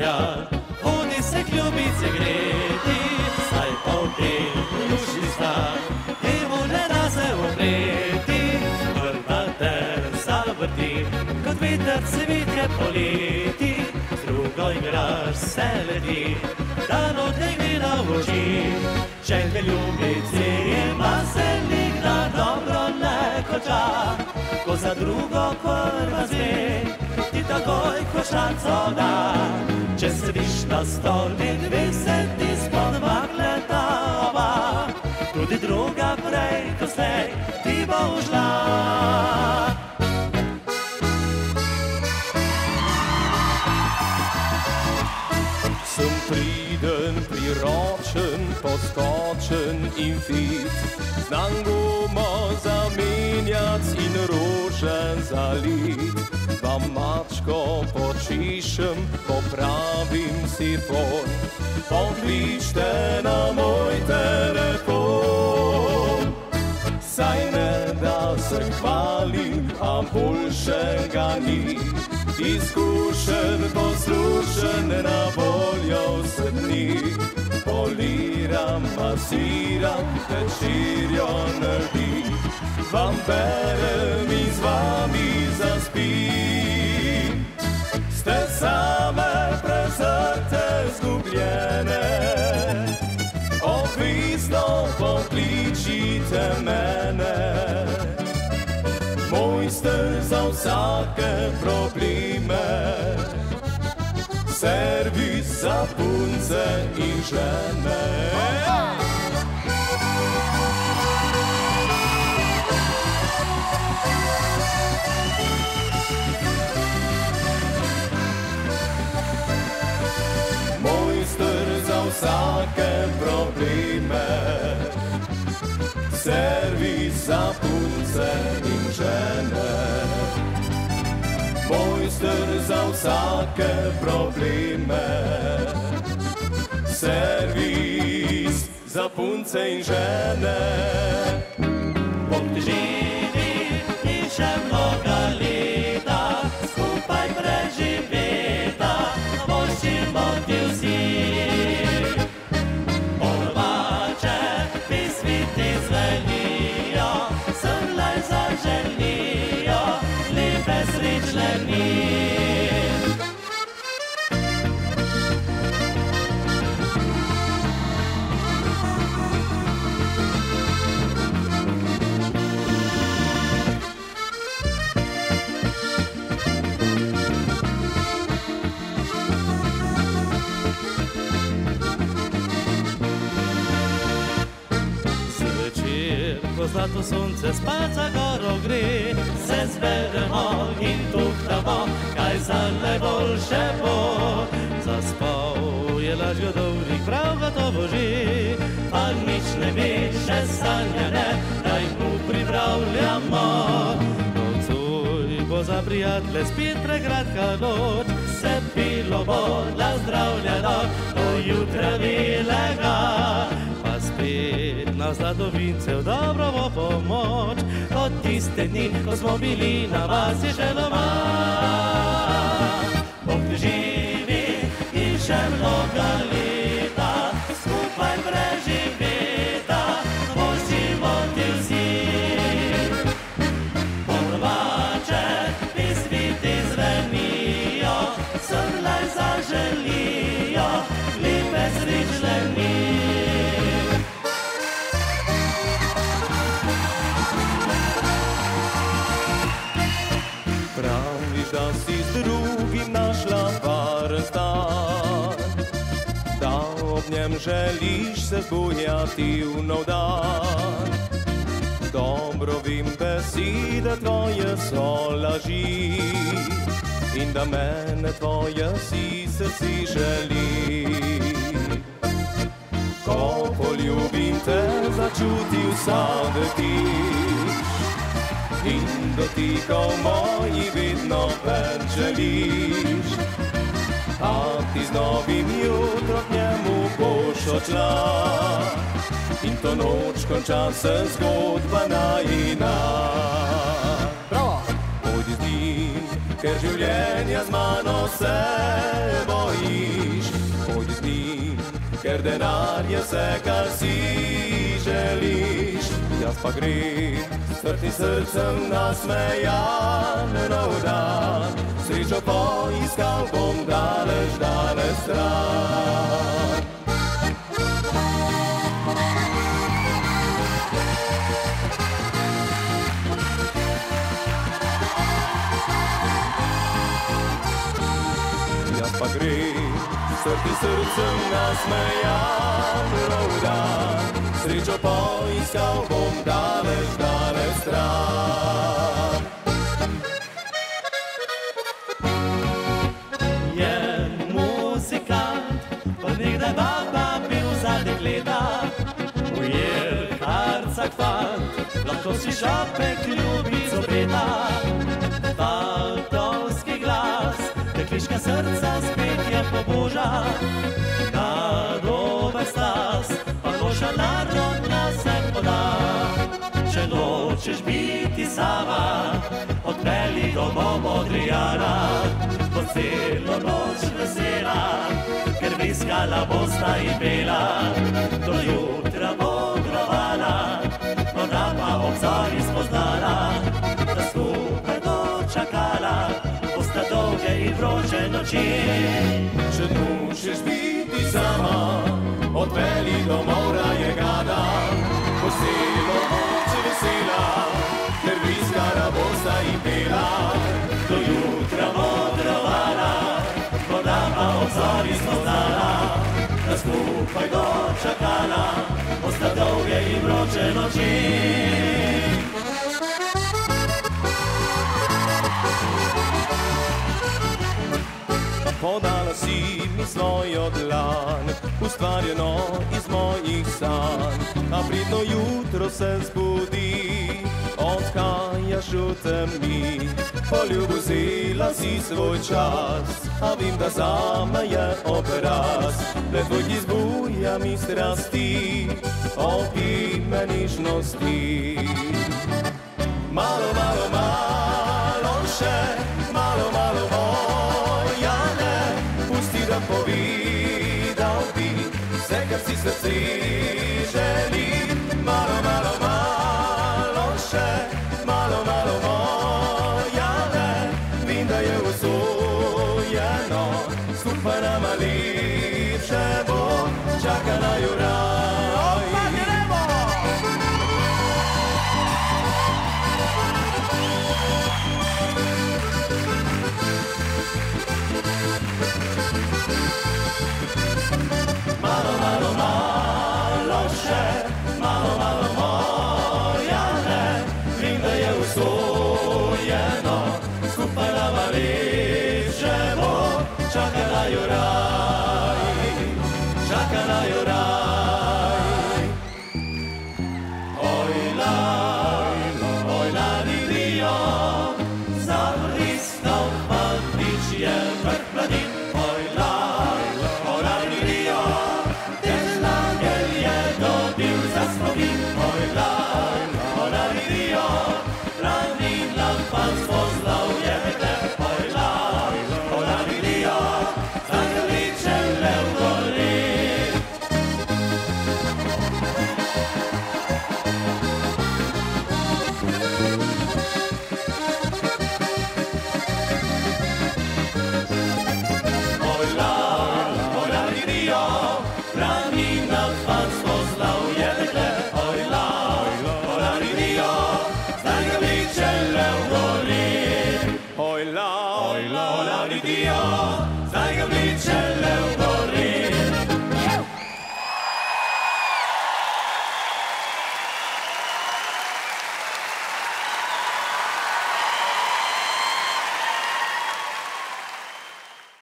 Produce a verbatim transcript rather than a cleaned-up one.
tja, hodi se k ljubici greti, saj pa v tej duši sta, temu ne da se upreti, prva te zavrti, kot veter cvetje poleti, z drugo igraš se leti, dan od tej gleda v oči, želje ljubici ima se nikda dobro ne konča, ko za drugo prva zve, ti takoj košarco da, če sediš na stol in dve se ti spodmakneta oba, tudi druga prej ko slej ti bo ušla. Sem priden, priročen, poskočen in fit, znam gumo zamenjac in rože zalit, vam mačko počišem, popravim sifon, pokličte na moj telefon. Saj ne da se hvalim, a boljšega ni, izkušen, poslušen, na voljo vse dni. Poliram, masiram, večerjo naredim, vam berem in z vami zaspim. Ste same, prezrte, zgubljene, obvisno pokličite mene. Mojster za vsake probleme, servis za punce in žene. Mojster za vsake probleme, servis za punce in žene. Mojster za vsake probleme, servis za punce in žene. Bog ti živi in še mnoga leta, skupaj preživeta, voščimo ti vsi. Ponovače pismi ti zvenijo, srlaj zaželijo, lepe srečne dni. Ko zlato sonce spat za goro gre, se zberemo in tuhtamo, kaj za najboljše bo. Zaspal je laž godovnik, prav gotovo že, pa nič ne ve, še sanja ne, daj mu pripravljamo. Nocoj bo za prijatelje spet prekratka noč, se pilo bo nazdravljeno, do jutra velega. Pa spet na zlatovince v dobrovo pomoč, od tiste dni, ko smo bili na vasi še doma. Bog ti živi in še mnoga leta, skupaj preživeta, voščimo ti vsi. Ponovače pismi ti zvenijo, srlaj zaželijo, lepe srečne dni. Da si z drugim našla varen stan, da ob njem želiš se zbujati v nov dan. Dobro vem, besede tvoje so laži in da mene tvoje si srci želi. Ko poljubim te, začutil sam detiš in dotikov moji vedno več želiš. A ti z novim jutrom k njemu boš odšla in to noč konča se zgodba najina. Bravo! Pojdi z njim ker življenja z mano se bojiš. Pojdi z njim, ker denar je vse, kar si želiš. Jaz pa grem s trtim srcem nasmejan nov dan, srečo poiskal bom daleč, daleč stran. Jaz pa grem s trtim srcem nasmejan nov dan, srečo poiskal bom daleč, daleč stran. Je muzikant, pa nekdaj baba bil za dekleta, ujer harcak fant, lahko si šopek ljubic obeta. Fantovski glas, dekliška srca spet je poboža, na dober stas, pa loša narodna se poda. Če nočeš biti sama, odpelji domov Modrijana, bo celo noč vesela, ker viskala bosta in bela, do jutra modrovala, morda pa obzori spoznala, da skupaj dočakala, bosta dolge in vroče noči. Če nočeš biti sama, odpelji domov raje gada, bo celo noč vesela, ker viskala bosta in bela, do jutra modrovala, morda pa obzori spoznala, da skupaj dočakala, bosta dolge in vroče noči. Podala si mi svojo dlan, ustvarjeno iz mojih sanj, a pridno jutro se zbudi, odhajaš v temi. Poljubu vzela si svoj čas, a vem, da zame je obraz, le tvoj ti zbuja mi strasti, opi me nižnosti. Malo, malo, malo še, malo, malo moja ne, povedal bi vse, kar si srce želi.